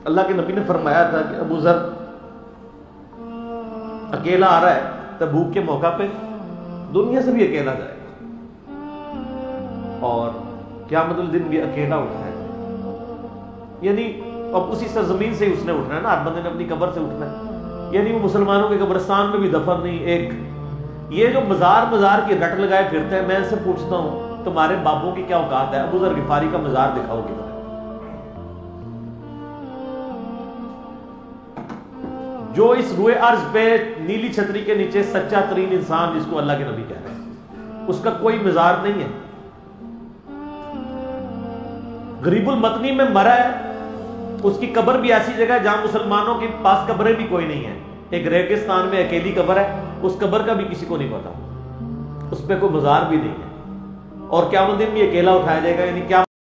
अल्लाह के नबी ने फरमाया था कि अबू ज़र अकेला आ रहा है तबूक के मौका पे, दुनिया से भी अकेला जाएगा और क़यामत दिन भी अकेला उठाएगा। यानी अब उसी सरजमीन से ही उसने उठना है ना, हर बंदे ने अपनी कब्र से उठना है। यानी वो मुसलमानों के कब्रिस्तान में भी दफन नहीं। एक ये जो मजार की रट लगाए फिरते हैं, मैं इनसे पूछता हूं तुम्हारे बाबों की क्या औकात है? अबू ज़र गिफारी का मजार दिखाओ किधर है? जो इस रुए अर्ज पे नीली छतरी के नीचे सच्चा तरीन इंसान जिसको अल्लाह के नबी कह रहे हैं, उसका कोई मजार नहीं है। गरीबुल मतनी में मरा है, उसकी कब्र भी ऐसी जगह है जहां मुसलमानों के पास कब्रें भी कोई नहीं है। एक रेगिस्तान में अकेली कब्र है, उस कब्र का भी किसी को नहीं पता, उस पर कोई मजार भी नहीं है। और क़यामत दिन भी अकेला उठाया जाएगा। यानी क्या